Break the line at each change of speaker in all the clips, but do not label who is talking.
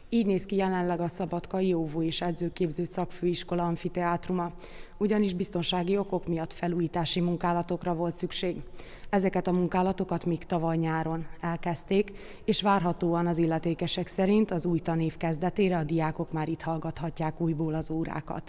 Így néz ki jelenleg a Szabadkai Óvó és Edzőképző Szakfőiskola amfiteátruma, ugyanis biztonsági okok miatt felújítási munkálatokra volt szükség. Ezeket a munkálatokat még tavaly nyáron elkezdték, és várhatóan az illetékesek szerint az új tanév kezdetére a diákok már itt hallgathatják újból az órákat.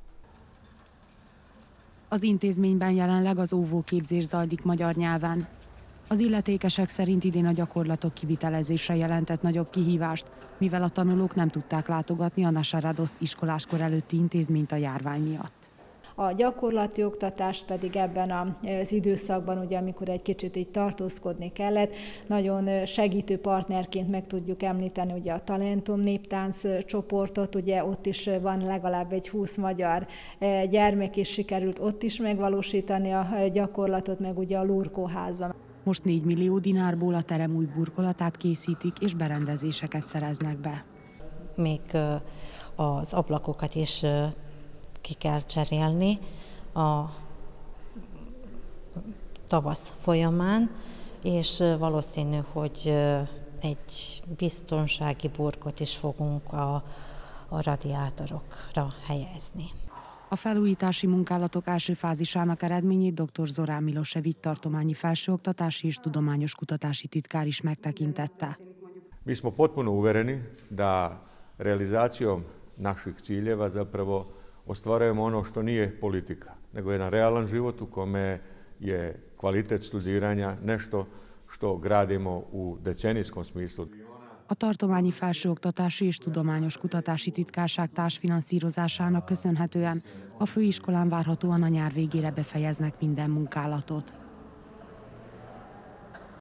Az intézményben jelenleg az óvóképzés zajlik magyar nyelven. Az illetékesek szerint idén a gyakorlatok kivitelezése jelentett nagyobb kihívást, mivel a tanulók nem tudták látogatni a Nasaradoszt iskoláskor előtti intézményt a járvány miatt.
A gyakorlati oktatást pedig ebben az időszakban, ugye, amikor egy kicsit így tartózkodni kellett, nagyon segítő partnerként meg tudjuk említeni ugye a Talentum néptánc csoportot, ugye ott is van legalább egy 20 magyar gyermek, és sikerült ott is megvalósítani a gyakorlatot, meg ugye a Lurkóházban.
Most 4 millió dinárból a terem új burkolatát készítik, és berendezéseket szereznek be.
Még az ablakokat is ki kell cserélni a tavasz folyamán, és valószínű, hogy egy biztonsági burkot is fogunk a radiátorokra helyezni.
A felújítási munkálatok első fázisának eredményét dr. Zorán Milosevic tartományi felsőoktatási és tudományos kutatási titkár is megtekintette.
Mi smo potpuno uvereni da realizacijom naših ciljeva zapravo ostvarujemo ono što nije politika, nego jedan realan život u kome je kvalitet studiranja nešto što gradimo u decenijskom smislu.
A tartományi felsőoktatási és tudományos kutatási titkárság társfinanszírozásának köszönhetően a főiskolán várhatóan a nyár végére befejeznek minden munkálatot.